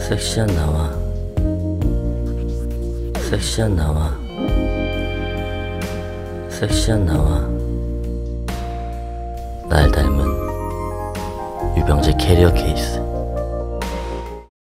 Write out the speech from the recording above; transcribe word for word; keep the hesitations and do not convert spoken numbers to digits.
섹시한 나와, 섹시한 나와, 섹시한 나와. 날 닮은 유병재 캐리어 케이스.